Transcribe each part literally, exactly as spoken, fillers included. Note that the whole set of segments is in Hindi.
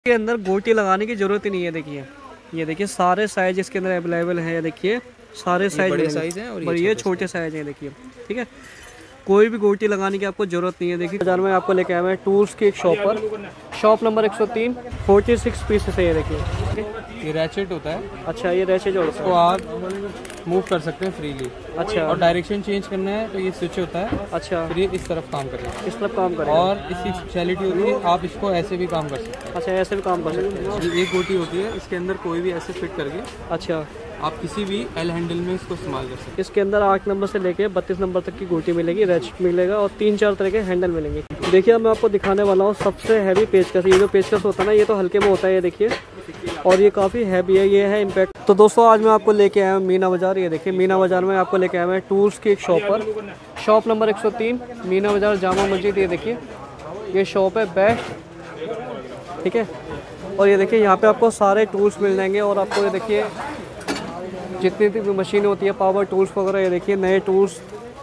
के अंदर गोटी लगाने की जरूरत ही नहीं है। देखिए ये देखिए सारे साइज इसके अंदर अवेलेबल है। देखिए सारे साइज बड़े साइज हैं और ये छोटे साइज हैं। देखिए ठीक है, कोई भी गोटी लगाने की आपको जरूरत नहीं है। देखिए बाजार में आपको लेके आया है टूल्स की एक शॉप पर, शॉप नंबर एक सौ तीन, छियालीस पीसेस है ये। देखिए ये रैचेट होता है। अच्छा ये रैचेट होता है, तो आप मूव कर सकते हैं फ्रीली। अच्छा और डायरेक्शन चेंज करना है तो ये स्विच होता है। अच्छा फिर ये इस तरफ काम करेगा, इस तरफ काम करेगा। और इसकी स्पेशलिटी होती है आप इसको ऐसे भी काम कर सकते हैं। अच्छा ऐसे भी काम कर सकते हैं। ये एक गोटी होती है, इसके अंदर कोई भी ऐसे फिट करके अच्छा आप किसी भी एल हैंडल में इसको इस्तेमाल कर सकते हैं। इसके अंदर आठ नंबर से लेके बत्तीस नंबर तक की गोटी मिलेगी, रैचेट मिलेगा और तीन चार तरह के हैंडल मिलेंगे। देखिए मैं आपको दिखाने वाला हूँ सबसे हैवी पेचकस। ये जो पेचकस होता है ना, ये तो हल्के में होता है ये देखिए, और ये काफ़ी हैवी है, ये है इम्पैक्ट। तो दोस्तों आज मैं आपको लेके आया हूँ मीना बाज़ार। ये देखिए मीना बाज़ार में आपको लेके आया मैं टूल्स की एक शॉप पर, शॉप नंबर एक सौ तीन, मीना बाज़ार जामा मस्जिद। ये देखिए ये शॉप है बेस्ट, ठीक है। और ये देखिए यहाँ पे आपको सारे टूल्स मिल जाएंगे, और आपको ये देखिए जितनी भी मशीन होती है, पावर टूल्स वगैरह, ये देखिए नए टूल्स,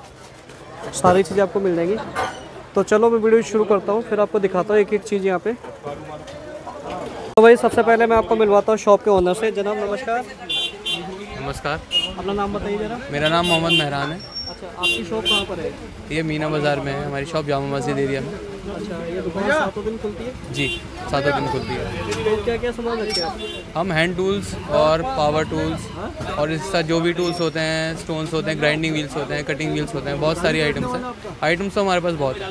सारी चीज़ें आपको मिल जाएंगी। तो चलो मैं वीडियो शुरू करता हूँ, फिर आपको दिखाता हूँ एक एक चीज़ यहाँ पे। तो भाई सबसे पहले मैं आपको मिलवाता हूँ शॉप के ओनर से। जनाब नमस्कार। नमस्कार, अपना नाम बताइए जरा। मेरा नाम मोहम्मद मेहरान है। अच्छा आपकी शॉप कहाँ पर है? ये मीना बाज़ार में है, हमारी शॉप जामा मस्जिद एरिया में। अच्छा ये दुकान सातों दिन खुलती है? जी सातों दिन खुलती है। तो क्या क्या सामान रखते हैं? हम हैंड टूल्स और पावर टूल्स और इसके साथ जो भी टूल्स होते हैं, स्टोन्स होते हैं, ग्राइंडिंग व्हील्स होते हैं, कटिंग व्हील्स होते हैं, बहुत सारी आइटम्स हैं। आइटम्स तो हमारे पास बहुत है।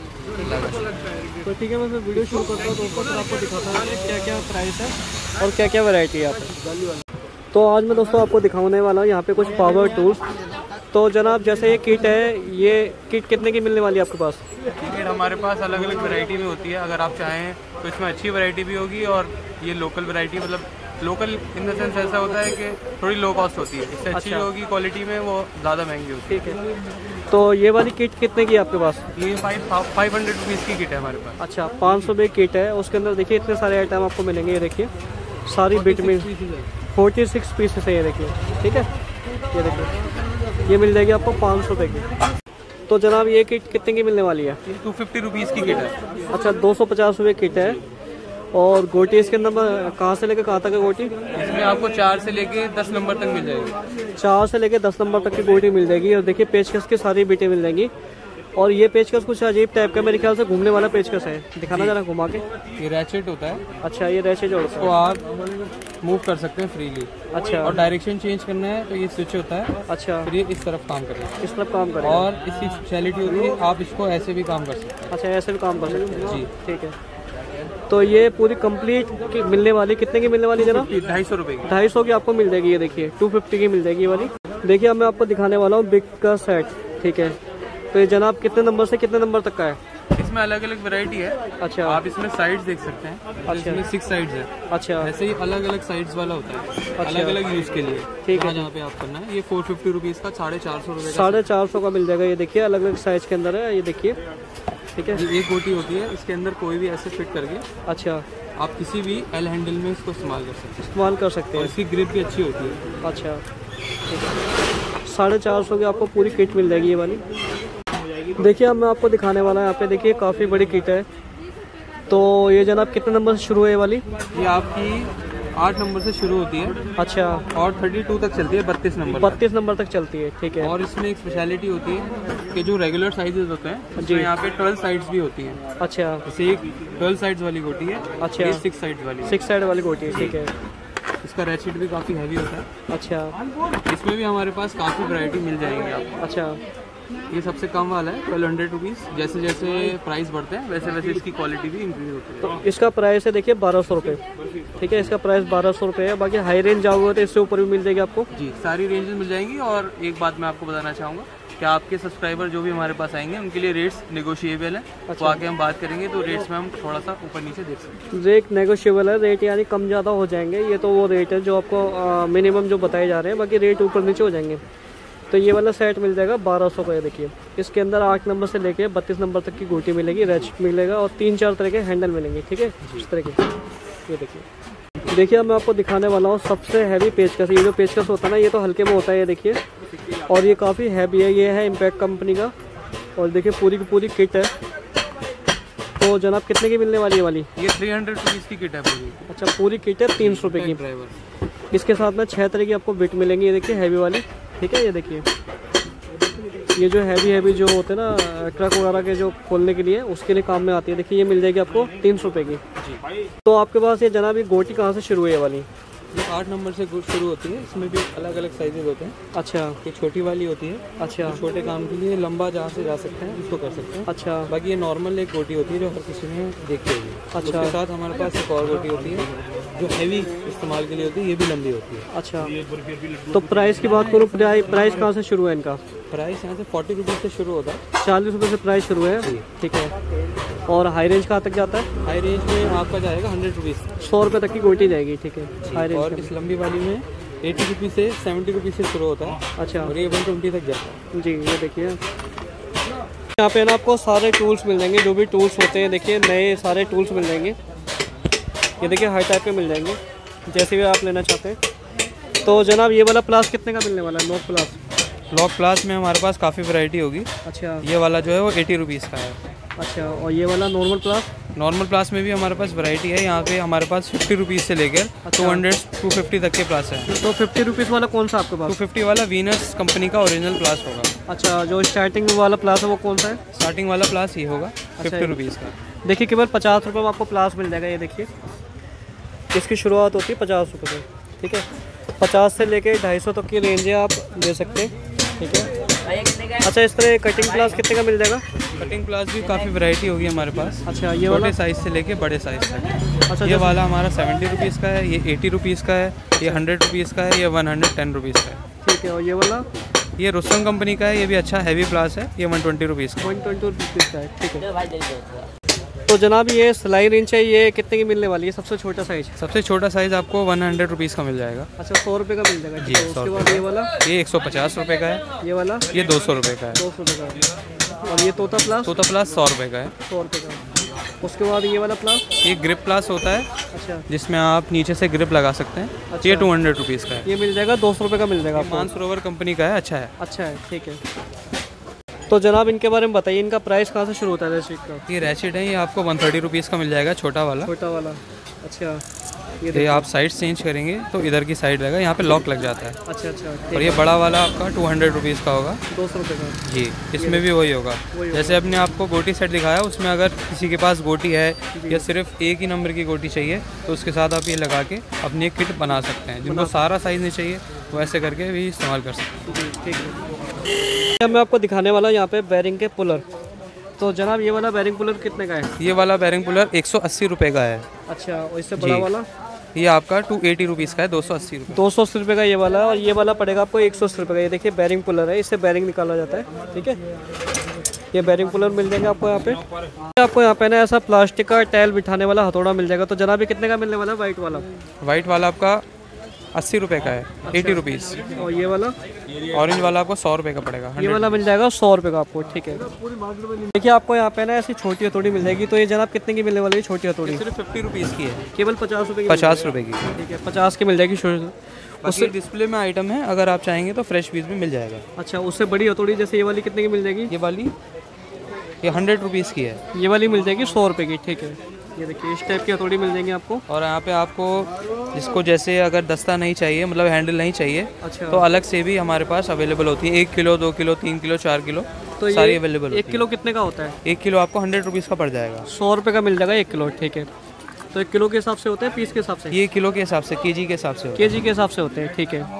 तो ठीक है मैं फिर वीडियो शुरू करता हूँ दोस्तों, फिर आपको दिखाता हूँ क्या क्या प्राइस है और क्या क्या वैरायटी है यहाँ पे। तो आज मैं दोस्तों आपको दिखाने वाला हूँ यहाँ पे कुछ पावर टूल्स। तो जनाब जैसे ये किट है, ये किट कितने की मिलने वाली है आपके पास? किट हमारे पास अलग अलग वैरायटी में होती है। अगर आप चाहें तो इसमें अच्छी वैरायटी भी होगी, और ये लोकल वैरायटी, मतलब लोकल इन द सेंस ऐसा होता है कि थोड़ी लो कॉस्ट होती है। इससे अच्छी अच्छा। होगी क्वालिटी में, वो ज़्यादा महंगी होती है। ठीक है, तो ये वाली किट कितने की है आपके पास? ये फाइव फाइव हंड्रेड रुपीज़ की किट है हमारे पास। अच्छा पाँच सौ रुपये किट है, उसके अंदर देखिए इतने सारे आइटम आपको मिलेंगे। ये देखिए सारी बिट में फोर्टी सिक्स पीसेस है ये देखिए, ठीक है। ये देखिए ये मिल जाएगी आपको पाँच सौ रुपये की। तो जनाब ये किट कितने की मिलने वाली है? टू फिफ्टी रुपीज़ की किट है। अच्छा दो सौ पचास रुपये किट है। और गोटी इसके अंदर कहाँ से लेकर कहाँ तक है गोटी? इसमें आपको चार से लेके दस नंबर तक मिल जाएगी। चार से लेकर दस नंबर तक की गोटी मिल जाएगी। और देखिए पेचकस की सारी बीटें मिल जाएंगी। और ये पेचकस कुछ अजीब टाइप का, मेरे ख्याल से घूमने वाला पेचकस है। दिखाना जरा घुमा के। ये रैचेट होता है। अच्छा ये रैचेट होता तो आप मूव कर सकते हैं फ्रीली। अच्छा और डायरेक्शन चेंज करना है तो ये स्विच होता है। अच्छा फिर ये इस तरफ काम करेगा, इस तरफ काम करेगा। और इसकी स्पेशलिटी होती है आप इसको ऐसे भी काम कर सकते हैं। अच्छा ऐसे भी काम कर सकते हैं जी ठीक है। तो ये पूरी कंप्लीट की मिलने वाली कितने की मिलने वाली जनाब? ढाई सौ रुपये की। ढाई सौ की आपको मिल जाएगी। ये देखिए टू फिफ्टी की मिल जाएगी ये वाली। देखिए अब मैं आपको दिखाने वाला हूँ बिग का सेट, ठीक है। तो ये जनाब कितने नंबर से कितने नंबर तक का है? इसमें अलग अलग वैरायटी है। अच्छा आप इसमें साइड्स देख सकते हैं। अच्छा। इसमें सिक्स साइड्स है। अच्छा ऐसे ही अलग अलग साइड्स वाला होता है। अच्छा। अलग अलग यूज के लिए। ठीक है। जहाँ जहाँ पे आप करना है। ये फोर फिफ्टी रुपीज़ का साढ़े चार सौ रुपये साढ़े चार सौ का मिल जाएगा। ये देखिए अलग अलग साइज के अंदर है, ये देखिए ठीक है। ये एक गोटी होती है, इसके अंदर कोई भी ऐसे फिट करके अच्छा आप किसी भी एल हैंडल में इसको इस्तेमाल कर सकते हैं। इस्तेमाल कर सकते और हैं। इसकी ग्रिप भी अच्छी होती है। अच्छा ठीक है, साढ़े चार सौ की आपको पूरी किट मिल जाएगी ये वाली। देखिए अब मैं आपको दिखाने वाला है यहाँ पे। देखिए काफ़ी बड़ी किट है। तो ये जनाब कितने नंबर से शुरू है ये वाली? ये आपकी आठ नंबर से शुरू होती है। अच्छा और थर्टी टू तक चलती है, बत्तीस नंबर बत्तीस नंबर तक चलती है, ठीक है। और इसमें एक स्पेशलिटी होती है कि जो रेगुलर साइजेस होते हैं जी, तो यहाँ पे ट्वेल्व साइड्स भी होती हैं। अच्छा जैसे एक ट्वेल्व साइड्स वाली गोटी है। अच्छा सिक्स साइड्स वाली सिक्स साइड वाली गोटी है, ठीक है। इसका रैचेट भी काफ़ी हैवी होता है। अच्छा इसमें भी हमारे पास काफ़ी वैरायटी मिल जाएंगी आपको। अच्छा ये सबसे कम वाला है ट्वेल्व हंड्रेड रुपीज़। जैसे जैसे प्राइस बढ़ते हैं वैसे वैसे इसकी क्वालिटी भी इंक्रीज होती है। तो इसका प्राइस है देखिए बारह सौ रुपये, ठीक है। इसका प्राइस बारह सौ रुपये है। बाकी हाई रेंज जाओगे तो इससे ऊपर भी मिल जाएगी आपको। जी सारी रेंजेस मिल जाएंगी। और एक बात मैं आपको बताना चाहूँगा कि आपके सब्सक्राइबर जो भी हमारे पास आएंगे उनके लिए रेट्स नेगोशिएबल हैं। अच्छा। तो आके हम बात करेंगे तो रेट्स में हम थोड़ा सा ऊपर नीचे देख सकते हैं। रेट नेगोशिएबल है, रेट यानी कम ज़्यादा हो जाएंगे। ये तो वो रेट है जो आपको मिनिमम जो बताए जा रहे हैं, बाकी रेट ऊपर नीचे हो जाएंगे। तो ये वाला सेट मिल जाएगा बारह सौ का। देखिए इसके अंदर आठ नंबर से लेके बत्तीस नंबर तक की गोटी मिलेगी, रैचेट मिलेगा और तीन चार तरह के हैंडल मिलेंगे, ठीक है। इस तरह के ये देखिए देखिए अब मैं आपको दिखाने वाला हूँ सबसे हैवी पेचकस। ये जो पेचकस होता है ना, ये तो हल्के में होता है ये देखिए, और ये काफ़ी हैवी है। ये है इम्पैक्ट कंपनी का। और देखिए पूरी की पूरी किट है। तो जनाब कितने की मिलने वाली है वाली? ये थ्री हंड्रेड रुपीज़ की किट है पूरी। अच्छा, पूरी किट है तीन सौ रुपये की। ड्राइवर इसके साथ में छः तरह की आपको बिट मिलेंगी, ये देखिए हैवी वाली, ठीक है। ये देखिए ये जो हैवी हैवी जो होते हैं ना ट्रक वगैरह के जो खोलने के लिए, उसके लिए काम में आती है। देखिए ये मिल जाएगी आपको तीन सौ रुपये की। तो आपके पास ये जनाब ये गोटी कहाँ से शुरू हुई है वाली? ये आठ नंबर से शुरू होती है, इसमें भी अलग अलग साइजेज होते हैं। अच्छा, ये छोटी वाली होती है। अच्छा, तो छोटे काम के लिए लंबा जहाँ से जा सकते हैं उसको कर सकते हैं। अच्छा, बाकी ये नॉर्मल एक गोटी होती है जो हर किसी में देखते होगी। अच्छा, उसके साथ हमारे पास एक और गोटी होती है जो हैवी इस्तेमाल के लिए होती है, ये भी लंबी होती है। अच्छा, तो प्राइस की बात करूँ, प्राइस कहाँ से शुरू है इनका? प्राइस यहाँ से फोर्टी रुपीज़ से शुरू होता है, चालीस रुपये से प्राइस शुरू है, ठीक है। और हाई रेंज कहाँ तक जाता है? हाई रेंज में आपका जाएगा हंड्रेड रुपीज़, सौ रुपये तक की गोटी जाएगी, ठीक है हाई रेंज। और इस लंबी वाली में एटी रुपीज़ से सेवेंटी रुपीज़ से शुरू होता है। अच्छा, और ये वन ट्वेंटी तक जाता है। जी, ये देखिए यहाँ पे ना आपको सारे टूल्स मिल जाएंगे, जो भी टूल्स होते हैं देखिए नए सारे टूल्स मिल जाएंगे। ये देखिए हाई टाइप के मिल जाएंगे, जैसे भी आप लेना चाहते हैं। तो जनाब ये वाला प्लास कितने का मिलने वाला है? नॉक प्लास लॉक प्लास में हमारे पास काफ़ी वैरायटी होगी। अच्छा, ये वाला जो है वो एटी रुपीज़ का है। अच्छा, और ये वाला नॉर्मल प्लास? नॉर्मल प्लास में भी हमारे पास वैरायटी है। यहाँ पे हमारे पास फिफ्टी रुपीज़ से लेकर टू हंड्रेड टू फिफ्टी तक के प्लास है। तो फिफ्टी रुपीज़ वाला कौन सा आपके पास? टू फिफ्टी वाला वीनस कंपनी का ओरिजिनल प्लास होगा। अच्छा, जो स्टार्टिंग वाला प्लास है वो कौन सा है? स्टार्टिंग वाला प्लास ये होगा फिफ्टी रुपीज़ का। देखिए केवल पचास रुपये में आपको प्लास मिल जाएगा। ये देखिए इसकी शुरुआत होती है पचास रुपये से, ठीक है। पचास से लेके ढाई सौ तक की रेंज है, आप ले सकते हैं, ठीक है। अच्छा, इस तरह कटिंग प्लास कितने का मिल जाएगा? कटिंग प्लास भी काफ़ी वैरायटी होगी हमारे पास। अच्छा, ये वाला छोटे साइज़ से लेके बड़े साइज़ तक। अच्छा, ये वाला हमारा सेवेंटी रुपीज़ का है, ये एटी रुपीज़ का है, ये हंड्रेड रुपीज़ का है, ये वन हंड्रेड टेन रुपीज़ का है, ठीक है। और ये वाला ये रुस्तम कंपनी का है, ये भी अच्छा हैवी प्लास है, ये वन ट्वेंटी रुपीज़ का वन ट्वेंटी रुपीज़ का है, ठीक है। तो जनाब ये सिलाई रेंज है, ये कितने की मिलने वाली है? सबसे छोटा साइज? सबसे छोटा साइज़ आपको वन हंड्रेड रुपीज़ का मिल जाएगा। अच्छा, सौ रुपये का मिल जाएगा जी। उसके बाद ये वाला? ये एक सौ पचास रुपये का है। ये वाला? ये दो सौ रुपये का है। दो सौ रुपये का। और ये तोता प्लास? तोता प्लास सौ रुपये का है। सौ रुपये का। उसके बाद ये वाला प्लास? ये ग्रिप प्लास होता है। अच्छा, जिसमें आप नीचे से ग्रिप लगा सकते हैं। अच्छा। ये टू हंड्रेड रुपीज़ का है। ये मिल जाएगा दो सौ रुपये का मिल जाएगा आपको। मानसरोवर कंपनी का है, अच्छा है। अच्छा है, ठीक है। तो जनाब इनके बारे में बताइए, इनका प्राइस कहाँ से शुरू होता है रैशिट का? ये रैशिट है, ये आपको वन थर्टी रुपीज़ का मिल जाएगा, छोटा वाला। छोटा वाला, अच्छा। ये, ये आप साइड चेंज करेंगे तो इधर की साइड रहेगा, यहाँ पे लॉक लग जाता है। अच्छा अच्छा। और ये बड़ा वाला आपका टू हंड्रेड रुपीज़ का होगा, दो सौ रुपये का। जी। इसमें भी वही होगा, जैसे अपने आपको गोटी सेट दिखाया, उसमें अगर किसी के पास गोटी है या सिर्फ एक ही नंबर की गोटी चाहिए तो उसके साथ आप ये लगा के अपनी एक किट बना सकते हैं। जिनको सारा साइज़ नहीं चाहिए वो ऐसे करके भी इस्तेमाल कर सकते हैं, ठीक है। मैं आपको दिखाने वाला हूँ यहाँ पे बैरिंग के पुलर। तो जनाब ये वाला बैरिंग पुलर कितने का है? ये वाला बैरिंग पुलर एक सौ अस्सी रुपये का है। अच्छा, और इससे बड़ा वाला? ये आपका टू एटी रुपीज़ का है, दो सौ अस्सी रुपये। दो सौ अस्सी रुपये का ये वाला है, और ये वाला पड़ेगा आपको एक सौ अस्सी रुपये का। ये देखिए बैरिंग पुलर है, इससे बैरिंग निकाला जाता है, ठीक है। ये बैरिंग पुलर मिल जाएंगे आपको यहाँ पे। आपको यहाँ पे ना ऐसा प्लास्टिक का टाइल बिठाने वाला हथौड़ा मिल जाएगा। तो जनाब ये कितने का मिलने वाला है? वाइट वाला? वाइट वाला आपका अस्सी रुपये का है, एटी रुपीज़। और ये वाला? ऑरेंज वाला आपको सौ रुपये का पड़ेगा। ये वाला मिल जाएगा सौ रुपये का आपको, ठीक है। देखिए आपको यहाँ पे ना ऐसी छोटी हथौड़ी मिल जाएगी। तो ये जनाब कितने की मिलने वाली है छोटी हथौड़ी? सिर्फ फिफ्टी रुपीज़ की है, केवल पचास रुपये की? पचास रुपये की, ठीक है, पचास की मिल जाएगी छोटी। उससे डिस्प्ले में आइटम है, अगर आप चाहेंगे तो फ्रेश पीस भी मिल जाएगा। अच्छा, उससे बड़ी हथौड़ी जैसे ये वाली कितने की मिल जाएगी? ये वाली ये हंड्रेड रुपीज़ की है। ये वाली मिल जाएगी सौ रुपये की, ठीक है। ये देखिए इस टाइप की हथौड़ी मिल जाएंगी आपको। और यहाँ पे आपको जिसको जैसे अगर दस्ता नहीं चाहिए, मतलब हैंडल नहीं चाहिए, अच्छा, तो अलग से भी हमारे पास अवेलेबल होती है। एक किलो, दो किलो, तीन किलो, चार किलो, तो सारी अवेलेबल होती है। एक किलो कितने का होता है? एक किलो आपको हंड्रेड रुपीज़ का पड़ जाएगा, सौ रुपये का मिल जाएगा एक किलो, ठीक है। तो एक किलो के हिसाब से होते हैं, पीस के हिसाब से? ये किलो के हिसाब से, केजी के हिसाब से, केजी के हिसाब से होते हैं, ठीक है।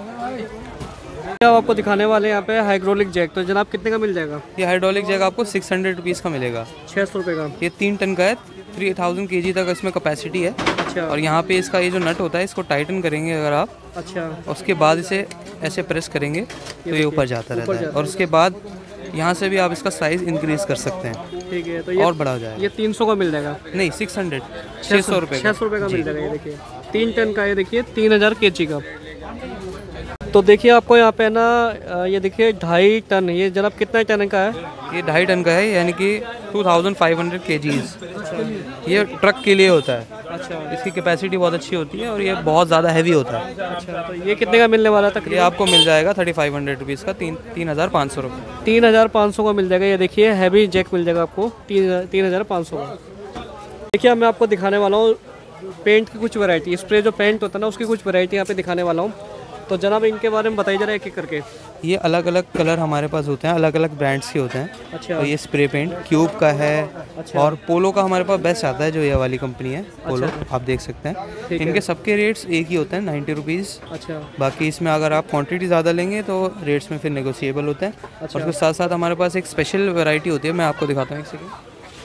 अब आपको दिखाने वाले यहाँ पे हाइड्रोलिक जैक। तो जनाब कितने का मिल जाएगा? ये हाइड्रोलिक जैक आपको सिक्स हंड्रेड रुपीज़ का मिलेगा, छः सौ रुपये का। ये तीन टन का है, थ्री थाउजेंड के जी तक इसमें कैपेसिटी है। अच्छा। और यहाँ पे इसका ये जो नट होता है, इसको टाइटन करेंगे अगर आप, अच्छा, उसके बाद इसे ऐसे प्रेस करेंगे तो ये ऊपर जाता रहता है। और उसके बाद यहाँ से भी आप इसका साइज़ इंक्रीज कर सकते हैं, ठीक है। तो ये और बड़ा हो जाएगा। ये तीन सौ का मिल जाएगा? नहीं, सिक्स हंड्रेड, छः सौ रुपये छः सौ रुपये का मिल जाएगा। ये देखिए तीन टन का, ये देखिए तीन हज़ार के जी का। तो देखिए आपको यहाँ पे ना ये देखिए ढाई टन, ये जनाब कितना टन का है? ये ढाई टन का है, यानी कि टू थाउजेंड फाइव हंड्रेड के जीज। ये ट्रक के लिए होता है। अच्छा, इसकी कैपेसिटी बहुत अच्छी होती है और ये बहुत ज़्यादा हैवी होता है। अच्छा, तो ये कितने का मिलने वाला था? ये आपको मिल जाएगा थर्टी फाइव हंड्रेड रुपीज़ का, तीन तीन हज़ार पाँच सौ रुपये तीन हज़ार पाँच सौ का मिल जाएगा। ये देखिए हैवी जैक मिल जाएगा आपको तीन तीन हज़ार पाँच सौ का। देखिए मैं आपको दिखाने वाला हूँ पेंट की कुछ वैरायटी, स्प्रे जो पेंट होता है ना उसकी कुछ वैरायटी यहाँ पे दिखाने वाला हूँ। तो जनाब इनके बारे में बताइए जरा एक एक करके। ये अलग अलग कलर हमारे पास होते हैं, अलग अलग ब्रांड्स के होते हैं। अच्छा। तो ये स्प्रे पेंट क्यूब का है। अच्छा। और पोलो का हमारे पास बेस्ट आता है, जो ये वाली कंपनी है पोलो। अच्छा। आप देख सकते हैं इनके सबके रेट्स एक ही होते हैं, नाइन्टी रुपीज़। अच्छा। बाकी इसमें अगर आप क्वांटिटी ज़्यादा लेंगे तो रेट्स में फिर नेगोशिएबल होते हैं। अच्छा। और उसके साथ साथ हमारे पास एक स्पेशल वैरायटी होती है, मैं आपको दिखाता हूँ एक सेकेंड।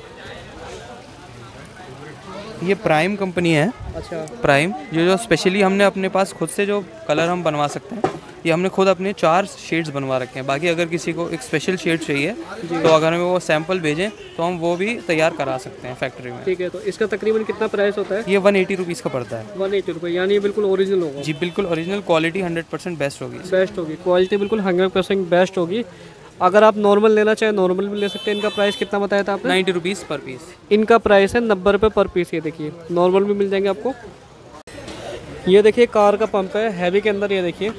ये प्राइम कंपनी है। अच्छा। प्राइम जो जो स्पेशली हमने अपने पास खुद से जो कलर हम बनवा सकते हैं, ये हमने खुद अपने चार शेड्स बनवा रखे हैं। बाकी अगर किसी को एक स्पेशल शेड चाहिए तो अगर हमें वो सैंपल भेजें तो हम वो भी तैयार करा सकते हैं फैक्ट्री में। ठीक है। तो इसका तकरीबन कितना प्राइस होता है? ये वन एटी रुपीज़ का पड़ता है। वन एटी रुपये यानी बिल्कुल ओरिजिनल होगा? जी बिल्कुल original, quality hundred percent best होगी। बेस्ट होगी, क्वालिटी बिल्कुल हंड्रेड परसेंट बेस्ट होगी। अगर आप नॉर्मल लेना चाहें नॉर्मल भी ले सकते हैं। इनका प्राइस कितना बताया था आपने? Ninety rupees per piece. इनका प्राइस है नब्बे रुपये पर पीस। ये देखिए नॉर्मल भी मिल जाएंगे आपको। ये देखिए कार का पंप है हैवी के अंदर। ये देखिए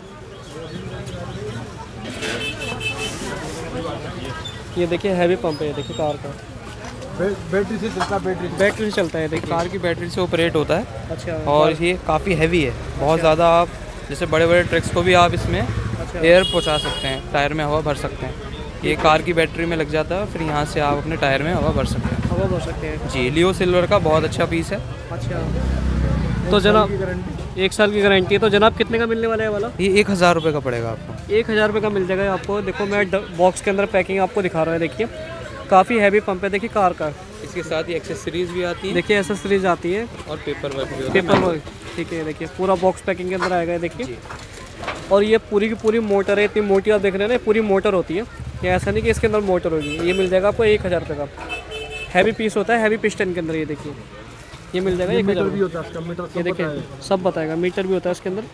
ये देखिए हैवी पंप है। ये देखिए कार का बैटरी से चलता है। बैटरी बैटरी से चलता है। देखिए कार की बैटरी से ऑपरेट होता है। अच्छा। और ये काफ़ी हैवी है बहुत ज़्यादा। आप जैसे बड़े बड़े ट्रक्स को भी आप इसमें अच्छा। एयर पहुंचा सकते हैं, टायर में हवा भर सकते हैं। ये कार की बैटरी में लग जाता है, फिर यहाँ से आप अपने टायर में हवा भर सकते हैं। हवा भर सकते हैं जी। लियो सिल्वर का बहुत अच्छा पीस है। अच्छा। तो जनाब एक साल की गारंटी है। तो जनाब कितने का मिलने वाला है वाला? ये एक हज़ार रुपये का पड़ेगा आपको। एक हज़ार रुपये का मिल जाएगा आपको। देखो मैं बॉक्स के अंदर पैकिंग आपको दिखा रहा हूँ। देखिए काफ़ी हैवी पंप है। देखिए कार का। इसके साथ ही एक्सेसरीज भी आती है। देखिए एसेसरीज आती है और पेपर वर्क भी। पेपर वर्क ठीक है। देखिए पूरा बॉक्स पैकिंग के अंदर आएगा। देखिए और ये पूरी की पूरी मोटर है। इतनी मोटी आप देख रहे हैं ना, पूरी मोटर होती है। ये ऐसा नहीं कि इसके अंदर मोटर होगी। ये मिल जाएगा आपको एक हज़ार रुपये का। हैवी पीस होता है, हैवी पिस्टन के अंदर। ये देखिए ये मिल जाएगा एक हज़ार। ये देखिए सब बताएगा, मीटर भी होता है इसके अंदर।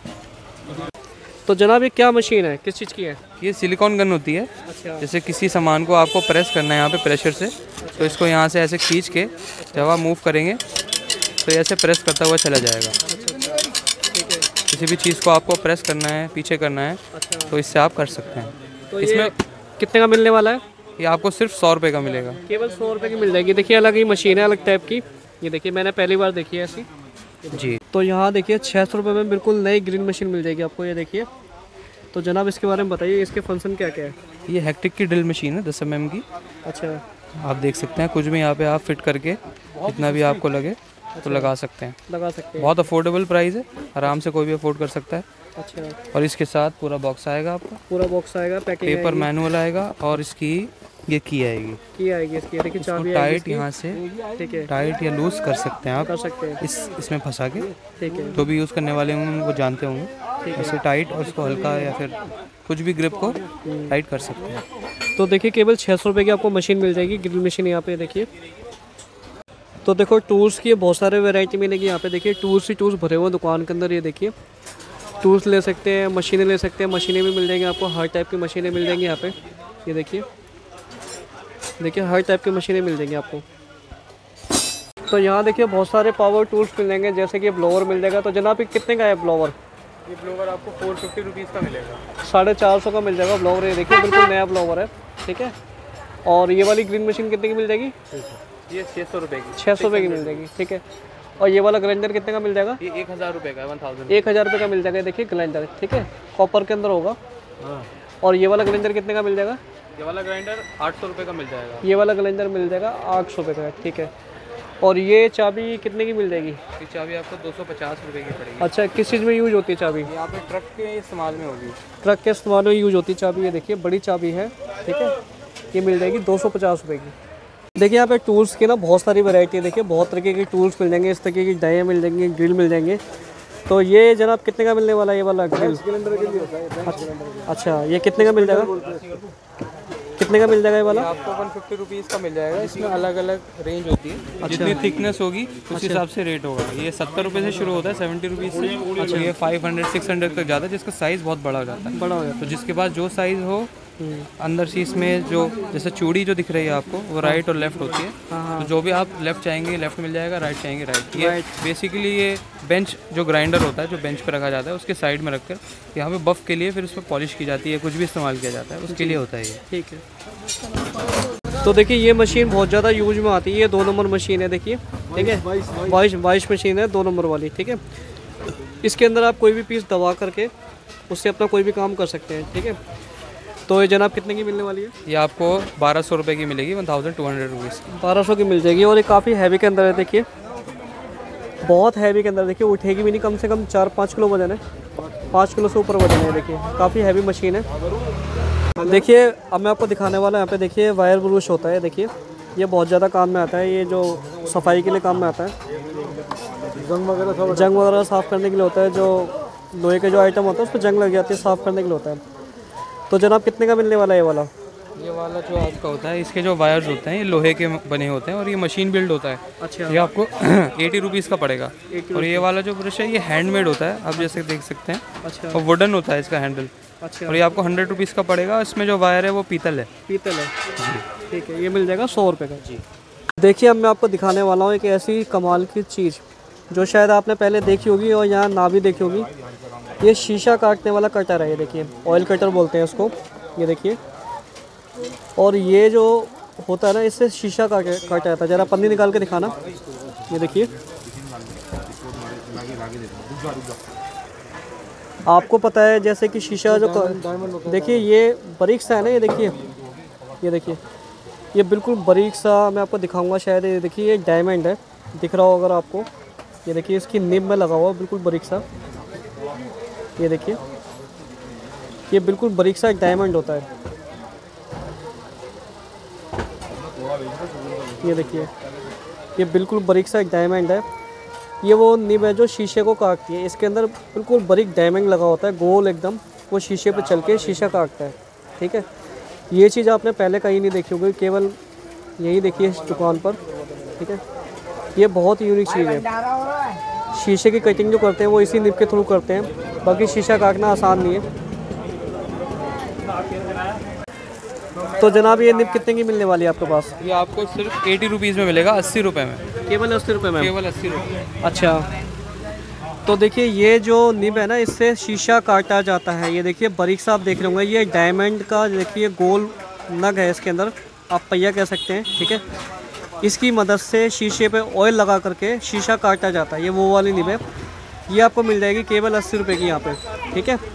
तो जनाब ये क्या मशीन है, किस चीज़ की है? ये सिलिकॉन गन होती है। अच्छा। जैसे किसी सामान को आपको प्रेस करना है यहाँ पे प्रेशर से, तो इसको यहाँ से ऐसे खींच के जब आप मूव करेंगे तो ऐसे प्रेस करता हुआ चला जाएगा। किसी भी चीज़ को आपको प्रेस करना है, पीछे करना है, तो इससे आप कर सकते हैं। तो इसमें कितने का मिलने वाला है? ये आपको सिर्फ सौ रुपये का मिलेगा। केवल सौ रुपये की मिल जाएगी। देखिए अलग ही मशीन है, अलग टाइप की। ये देखिए मैंने पहली बार देखी है ऐसी। जी। तो यहाँ देखिए छः सौ रुपये में बिल्कुल नई ग्रीन मशीन मिल जाएगी आपको। ये देखिए। तो जनाब इसके बारे में बताइए, इसके फंक्शन क्या क्या है? ये हेक्टिक की ड्रिल मशीन है दस एम एम की। अच्छा। आप देख सकते हैं कुछ भी यहाँ पे आप फिट करके जितना भी आपको लगे तो लगा सकते हैं। लगा सकते हैं। बहुत अफोर्डेबल प्राइस है, आराम से कोई भी अफोर्ड कर सकता है। अच्छा। और इसके साथ पूरा बॉक्स आएगा आपका। पूरा बॉक्स आएगा, पैकिंग पेपर मैनुअल आएगा और इसकी ये की आएगी। की आएगी इसकी। देखिए चाबी टाइट यहाँ से ठीक है, टाइट या लूज कर सकते हैं आप। कर सकते हैं इस इसमें फंसा के। ठीक है। जो भी यूज़ करने वाले होंगे वो जानते होंगे। ऐसे टाइट और इसको हल्का या फिर कुछ भी ग्रिप को टाइट कर सकते हैं। तो देखिए केवल छः सौ रुपये की आपको मशीन मिल जाएगी, ग्रिल मशीन। यहाँ पे देखिए। तो देखो टूल्स की बहुत सारे वैरायटी मिलेगी यहाँ पे। देखिए टूल्स ही टूल्स भरे हुए दुकान के अंदर। ये देखिए टूल्स ले सकते हैं, मशीनें ले सकते हैं। मशीनें भी मिल जाएंगी आपको, हर टाइप की मशीनें मिल जाएंगी यहाँ पे। ये देखिए देखिए हर टाइप की मशीनें मिल जाएंगी आपको। तो यहाँ देखिए बहुत सारे पावर टूल्स मिल जाएंगे, जैसे कि ब्लोवर मिल जाएगा। तो जनाब ये कितने का है ब्लोवर? ये ब्लोवर आपको फोर फिफ्टी रुपीज़ का मिलेगा। साढ़े चार सौ का मिल जाएगा ब्लोवर। ये देखिए बिल्कुल नया ब्लोवर है। ठीक है। और ये वाली ग्रीन मशीन कितने की मिल जाएगी? ये छः सौ रुपये की। छः सौ रुपये की मिल जाएगी। ठीक है। और ये वाला ग्राइंडर कितने का मिल जाएगा? ये एक हज़ार रुपये का, वन थाउजेंड। एक हज़ार रुपये का मिल जाएगा। देखिए ग्राइंडर। ठीक है। कॉपर के अंदर होगा। और ये वाला ग्राइंडर कितने का मिल जाएगा? ये वाला ग्राइंडर आठ सौ रुपये का मिल जाएगा। ये वाला ग्राइंडर मिल जाएगा आठ सौ रुपये का। ठीक है। और ये चाबी कितने की मिल जाएगी? ये चाबी आपको दो सौ पचास रुपये की पड़ेगी। अच्छा, किस चीज़ में यूज होती है चाबी? यहाँ पे ट्रक के इस्तेमाल में होगी। ट्रक के इस्तेमाल में यूज होती है चाबी। ये देखिए बड़ी चाबी है। ठीक है। ये मिल जाएगी दो सौ पचास रुपये की। देखिए यहाँ पे टूल्स की ना बहुत सारी वैरायटी है। देखिए बहुत तरीके के टूल्स मिल जाएंगे। इस तरीके की डाइयाँ मिल जाएंगी, ड्रिल मिल जाएंगे। तो ये जनाब कितने का मिलने वाला है ये वाला ग्रिल? अच्छा, ये कितने का मिल जाएगा? कितने का मिल जाएगा ये वाला? आपको वन फिफ्टी रुपीज़ का मिल जाएगा। इसमें अलग अलग रेंज होती है। अच्छा। जितनी थिकनेस होगी उस हिसाब से रेट होगा। ये सत्तर रुपये से शुरू होता है, सेवेंटी रुपीज़ से। अच्छा। ये फाइव हंड्रेड सिक्स हंड्रेड तक जाता है, जिसका साइज़ बहुत बड़ा हो जाता है। बड़ा हो जाता है। तो जिसके पास जो साइज़ हो, अंदर से इसमें जो जैसे चूड़ी जो दिख रही है आपको वो राइट और लेफ्ट होती है। तो जो भी आप लेफ्ट चाहेंगे लेफ्ट मिल जाएगा, राइट चाहेंगे राइट। ये बेसिकली ये बेंच जो ग्राइंडर होता है, जो बेंच पे रखा जाता है, उसके साइड में रखकर यहाँ पे बफ के लिए फिर उस पर पॉलिश की जाती है, कुछ भी इस्तेमाल किया जाता है उसके लिए होता है ये। ठीक है। तो देखिए ये मशीन बहुत ज़्यादा यूज में आती है, ये दो नंबर मशीन है देखिए, ठीक है, बाईस बाईस मशीन है, दो नंबर वाली, ठीक है। इसके अंदर आप कोई भी पीस दबा करके उससे अपना कोई भी काम कर सकते हैं, ठीक है। तो ये जनाब कितने की मिलने वाली है? ये आपको बारह सौ रुपये की मिलेगी, one thousand two hundred rupees बारह सौ की मिल जाएगी। और ये काफ़ी हैवी के अंदर है देखिए, बहुत हैवी के अंदर देखिए, उठेगी भी नहीं, कम से कम चार पाँच किलो वजन है, पाँच किलो से ऊपर वजन है देखिए, काफ़ी हैवी मशीन है। देखिए अब मैं आपको दिखाने वाला यहाँ पे देखिए वायर ब्रूश होता है, देखिए ये बहुत ज़्यादा काम में आता है, ये जो सफाई के लिए काम में आता है, जंग वगैरह जंग वगैरह साफ़ करने के लिए होता है, जो लोहे के जो आइटम होता है उस पर जंग लग जाती है, साफ़ करने के लिए होता है। तो जनाब कितने का मिलने वाला है ये वाला? ये वाला जो आपका होता है, इसके जो वायर्स होते हैं ये लोहे के बने होते हैं और ये मशीन बिल्ड होता है। अच्छा। ये आपको एटी रुपीज़ का पड़ेगा। और ये वाला जो ब्रश है ये हैंडमेड होता है, आप जैसे देख सकते हैं। अच्छा। और वुडन होता है इसका हैंडल। अच्छा। और ये आपको हंड्रेड रुपीज़ का पड़ेगा। इसमें जो वायर है वो पीतल है। पीतल है, ठीक है, ये मिल जाएगा सौ रुपये का। जी देखिए अब मैं आपको दिखाने वाला हूँ एक ऐसी कमाल की चीज़ जो शायद आपने पहले देखी होगी और यहाँ ना भी देखी होगी। ये शीशा काटने वाला कटर है, ये देखिए ऑयल कटर बोलते हैं इसको, ये देखिए। और ये जो होता है ना, इससे शीशा काट काटा जाता है। ज़रा पन्नी निकाल के दिखाना, ये देखिए। आपको पता है जैसे कि शीशा जो देखिए ये बारीक सा है ना, ये देखिए, ये देखिए ये बिल्कुल बारीक सा, मैं आपको दिखाऊंगा शायद, ये देखिए ये डायमंड है, दिख रहा हो अगर आपको, ये देखिए इसकी निब में लगा हुआ बिल्कुल बारीक सा, ये देखिए ये बिल्कुल बारीक सा डायमंड होता है, ये देखिए ये बिल्कुल बारीक सा डायमंड है। ये वो निब है जो शीशे को काटती है, इसके अंदर बिल्कुल बारीक डायमंड लगा होता है, गोल एकदम, वो शीशे पे चल के शीशा काटता है, ठीक है। ये चीज़ आपने पहले कहीं नहीं देखी होगी, केवल यही देखिए इस दुकान पर, ठीक है। ये बहुत यूनिक चीज़ है। शीशे की कटिंग जो करते हैं वो इसी निब के थ्रू करते हैं, बाकी शीशा काटना आसान नहीं है। तो जनाब ये निब कितने की मिलने वाली है आपके पास? ये आपको सिर्फ एटी रुपीज़ में मिलेगा, अस्सी रुपये में, केवल अस्सी रुपये में? केवल अस्सी रुपये। अच्छा, तो देखिए ये जो निब है ना, इससे शीशा काटा जाता है, ये देखिए बारीक सा आप देख रहे होंगे, ये डायमंड का देखिए गोल नग है, इसके अंदर आप पहिया कह सकते हैं, ठीक है। इसकी मदद से शीशे पे ऑयल लगा करके शीशा काटा जाता है, ये वो वाली निब है। ये आपको मिल जाएगी केवल अस्सी रुपये की यहाँ पे, ठीक है।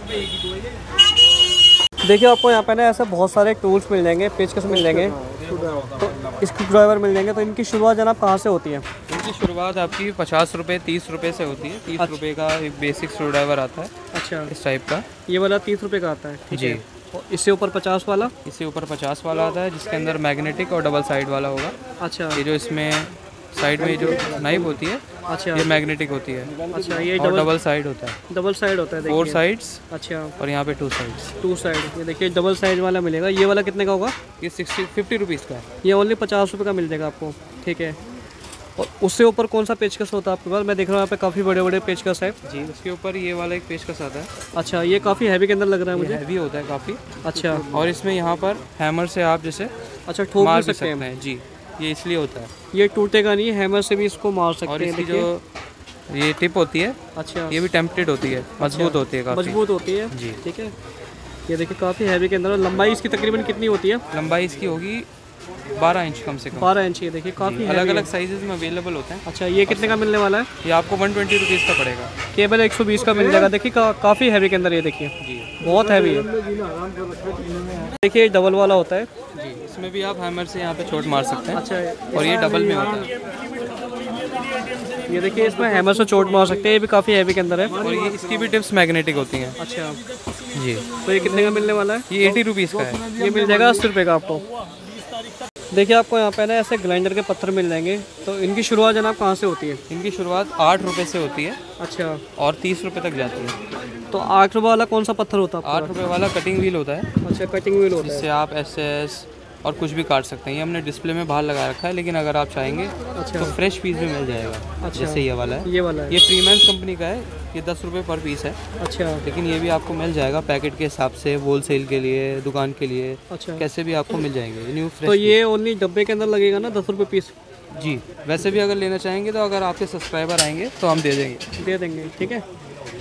देखिए आपको यहाँ पे ना ऐसे बहुत सारे टूल्स मिल जाएंगे, पेचकस मिल जाएंगे, तो स्क्रू ड्राइवर मिल जाएंगे। तो इनकी शुरुआत जनाब कहाँ से होती है? इनकी शुरुआत आपकी पचास रुपये तीस रुपये से होती है। तीस अच्छा। रुपये का एक बेसिक स्क्रू ड्राइवर आता है, अच्छा, इस टाइप का। ये वाला तीस रुपये का आता है जी। इससे ऊपर पचास वाला? इससे ऊपर पचास वाला आता है, जिसके अंदर मैग्नेटिक और डबल साइड वाला होगा। अच्छा। ये जो इसमें साइड में जो नाइफ होती है, अच्छा, ये मैग्नेटिक होती है। अच्छा, ये और डबल साइड होता है। डबल साइड होता है, फोर साइड्स। अच्छा। और यहाँ पे टू साइड्स। टू साइड, ये देखिए डबल साइड वाला मिलेगा। ये वाला कितने का होगा? ये सिक्सटी फिफ्टी रुपीज़ का है। ये ओनली पचास रुपये का मिल जाएगा आपको, ठीक है। और उससे ऊपर कौन सा पेचकस होता है आपके पास? मैं देख रहा हूँ यहाँ पे काफ़ी बड़े बड़े पेचकस है जी। उसके ऊपर ये वाला एक पेचकस आता है। अच्छा, ये काफ़ी हैवी के अंदर लग रहा है मुझे। हैवी होता है काफ़ी। अच्छा। और इसमें यहाँ पर हैमर से आप जैसे अच्छा ठोक भी सकते हैं जी। ये इसलिए होता है, ये टूटेगा नहीं, हैमर से भी इसको मार सकते हैं। और इसकी जो ये टिप होती है, अच्छा, ये भी टेम्पटेड होती है, मजबूत होती है, काफ़ी मजबूत होती है जी, ठीक है। ये देखिए काफ़ी हैवी के अंदर। लंबाई इसकी तकरीबन कितनी होती है? लंबाई इसकी होगी बारह इंच कम से कम। बारह इंच, ये देखिए काफ़ी अलग अलग साइजेस में अवेलेबल होते हैं। अच्छा, ये कितने का मिलने वाला है? ये आपको वन ट्वेंटी रुपीज़ का पड़ेगा, केवल एक सौ बीस का मिल जाएगा। देखिए का, काफ़ी हैवी के अंदर, ये देखिए जी, बहुत हैवी है। देखिए डबल वाला होता है जी, इसमें भी आप हैमर से यहाँ पे चोट मार सकते हैं। अच्छा। और ये डबल में होता है, ये देखिए इसमें हैमर से चोट मार सकते हैं। ये भी काफ़ी हैवी के अंदर है। और ये इसकी भी टिप्स मैग्नेटिक होती हैं। अच्छा जी। तो ये कितने का मिलने वाला है? ये एटी रुपीज़ का है। ये मिल जाएगा अस्सी रुपये का आपको। देखिए आपको यहाँ पे ना ऐसे ग्राइंडर के पत्थर मिल जाएंगे। तो इनकी शुरुआत जनाब कहाँ से होती है? इनकी शुरुआत आठ रुपये से होती है। अच्छा। और तीस रुपये तक जाती है। तो आठ रुपये वाला कौन सा पत्थर होता है? आठ रुपये वाला कटिंग व्हील होता है। अच्छा, कटिंग व्हील होता है, जिससे आप ऐसे और कुछ भी काट सकते हैं। ये हमने डिस्प्ले में बाहर लगा रखा है, लेकिन अगर आप चाहेंगे अच्छा, तो फ्रेश पीस भी मिल जाएगा। अच्छा। जैसे ये वाला है, ये वाला है, ये फ्रीमैंस कंपनी का है। ये दस रुपये पर पीस है। अच्छा। लेकिन ये भी आपको मिल जाएगा पैकेट के हिसाब से, होल सेल के लिए, दुकान के लिए। अच्छा। कैसे भी आपको मिल जाएंगे न्यू फ्रेश। तो ये ओनली डब्बे के अंदर लगेगा ना, दस रुपये पीस जी। वैसे भी अगर लेना चाहेंगे तो अगर आपके सब्सक्राइबर आएंगे तो हम दे देंगे दे देंगे ठीक है।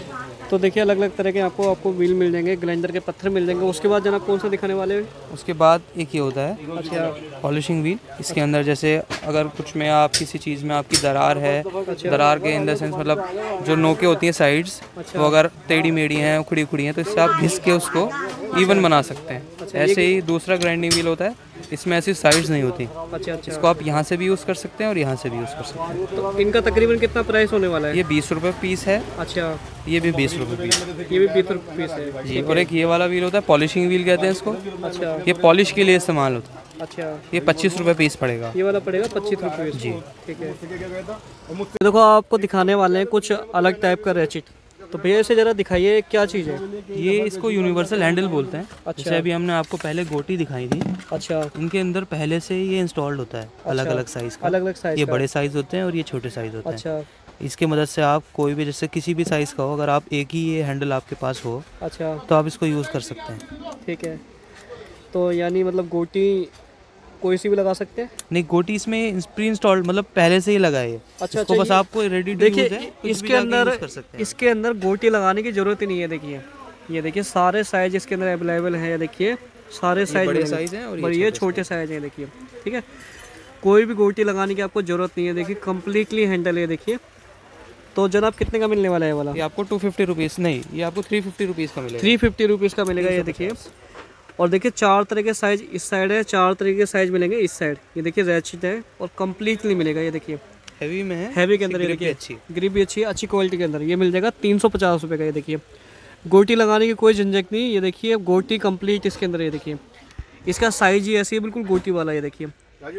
तो देखिए अलग अलग तरह के आपको आपको व्हील मिल जाएंगे, ग्राइंडर के पत्थर मिल जाएंगे। उसके बाद जनाब कौन सा दिखाने वाले हैं? उसके बाद एक ये होता है अच्छा पॉलिशिंग व्हील। इसके अंदर जैसे अगर कुछ में आप किसी चीज़ में आपकी दरार है, दरार के इन द सेंस मतलब जो नोकें होती हैं साइड्स, तो अगर टेढ़ी मेढ़ी हैं, उखड़ी उखड़ी हैं, तो इससे आप घिस के उसको इवन बना सकते हैं। ऐसे ही दूसरा ग्राइंडिंग व्हील होता है, इसमें ऐसी साइड्स नहीं होती। अच्छा अच्छा। इसको आप यहाँ से भी यूज़ कर सकते हैं और यहाँ से भी यूज़ कर सकते हैं। तो इनका तकरीबन कितना प्राइस होने वाला है? ये बीस रुपये पीस है। अच्छा, ये भी बीस रुपये पीस ये भी बीस रुपये पीस है जी। और एक ये वाला व्हील होता है, पॉलिशिंग व्हील कहते हैं इसको। अच्छा, ये पॉलिश के लिए इस्तेमाल होता है। अच्छा, ये पच्चीस रुपये पीस पड़ेगा। ये वाला पड़ेगा पच्चीस रुपये जी। ठीक है। देखो आपको दिखाने वाले हैं कुछ अलग टाइप का रेचिट। तो भैया इसे जरा दिखाइए क्या चीज़ है ये? इसको यूनिवर्सल हैंडल बोलते हैं। अच्छा। जैसे अभी हमने आपको पहले गोटी दिखाई थी, अच्छा, इनके अंदर पहले से ही ये इंस्टॉल्ड होता है अलग अलग साइज का। अलग अलग साइज ये का। बड़े साइज होते हैं और ये छोटे साइज होते हैं। अच्छा इसके मदद से आप कोई भी जैसे किसी भी साइज़ का हो, अगर आप एक ही ये हैंडल आपके पास हो अच्छा, तो आप इसको यूज़ कर सकते हैं। ठीक है। तो यानी मतलब गोटी कोई सी भी लगा सकते हैं? नहीं, गोटी इसमें प्री इंस्टॉल्ड मतलब पहले से ही लगा है। अच्छा इसको अच्छा, बस ये- आपको रेडी टू देखिए यूज है, कुछ भी इसके जाके अंदर यूज़ कर सकते हैं। इसके अंदर गोटी लगाने की जरूरत ही नहीं है। देखिए ये देखिए सारे साइज इसके अंदर अवेलेबल है। देखिए सारे साइज बड़े साइज हैं और ये छोटे साइज हैं। देखिए ठीक है, कोई भी गोटी लगाने की आपको जरूरत नहीं है। देखिए कम्प्लीटली हैंडल है। देखिए तो जनाब कितने का मिलने वाला है वाला? ये आपको टू फिफ्टी रुपीज़ नहीं, ये आपको थ्री फिफ्टी रुपीज़ का मिलेगा। थ्री फिफ्टी रुपीज़ का मिलेगा। ये देखिए, और देखिए चार तरह के साइज इस साइड है, चार तरह के साइज मिलेंगे इस साइड। ये देखिए रेचिट है और कम्प्लीटली मिलेगा। ये देखिए हैवी में है, हैवी के अंदर। ये ग्रिप भी देखिए अच्छी ग्रिप भी अच्छी अच्छी क्वालिटी के अंदर ये मिल जाएगा तीन सौ पचास रुपये का। ये देखिए गोटी लगाने की कोई झंझट नहीं। ये देखिए गोटी कंप्लीट इसके अंदर। ये देखिए इसका साइज ही ऐसी है बिल्कुल गोटी वाला। ये देखिए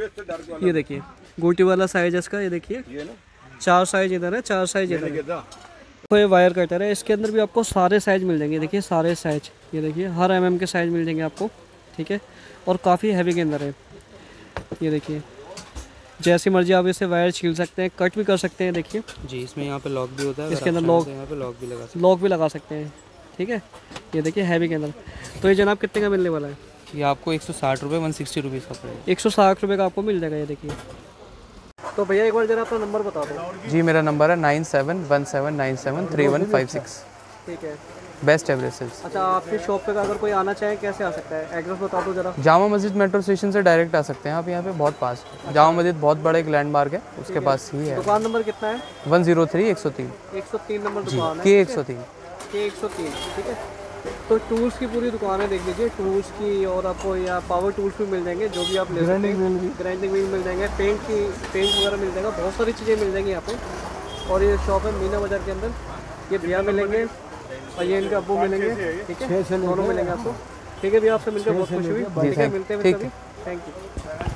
ये देखिए गोटी वाला साइज है इसका। ये देखिए चार साइज इधर है, चार साइज इधर है। तो ये वायर कटर है, इसके अंदर भी आपको सारे साइज मिल जाएंगे। देखिए सारे साइज, ये देखिए हर एम एम के साइज मिल जाएंगे आपको। ठीक है, और काफ़ी हैवी के अंदर है। ये देखिए जैसी मर्जी आप इसे वायर छील सकते हैं, कट भी कर सकते हैं। देखिए जी, इसमें यहाँ पे लॉक भी होता है, इसके अंदर लॉक यहाँ पे लॉक भी लगा सकते लॉक भी लगा सकते हैं। ठीक है, ये देखिए हैवी के अंदर। तो ये जनाब कितने का मिलने वाला है? हैं। ये आपको एक सौ साठ रुपये वन सिक्सटी रुपीज़ का पड़ेगा। एक सौ साठ रुपये का आपको मिल जाएगा। ये देखिए। तो भैया एक बार जरा अपना नंबर बता दो। जी, मेरा नंबर है nine seven one seven nine seven three one five six. ठीक है, बेस्ट एवरेजेस। अच्छा आपकी शॉप पे अगर कोई आना चाहे कैसे आ सकता है? एड्रेस बता दो जरा। जामा मस्जिद मेट्रो स्टेशन से डायरेक्ट आ सकते हैं आप, यहाँ पे बहुत पास। जामा मस्जिद बहुत बड़ा एक लैंडमार्क है, उसके पास ही है। दुकान नंबर कितना है? वन जीरो थ्री एक सौ तीन एक सौ तीन नंबर दुकान है। के एक सौ तीन के एक सौ तीन। ठीक है, तो टूल्स की पूरी दुकान है, देख लीजिए टूल्स की। और आपको यहाँ पावर टूल्स भी मिल जाएंगे जो भी आप ले सकते हैं। ग्राइंडिंग व्हील मिल जाएंगे, पेंट की पेंट वगैरह मिल जाएगा, बहुत सारी चीज़ें मिल जाएंगी यहाँ पे। और ये शॉप है मीना बाजार के अंदर। ये भैया मिलेंगे और ये इनके अब्बू मिलेंगे। ठीक है, दोनों मिलेंगे आपको। ठीक है भैया, आपसे मिलकर बहुत खुशी हुई। ठीक है, मिलते हैं। Thank you.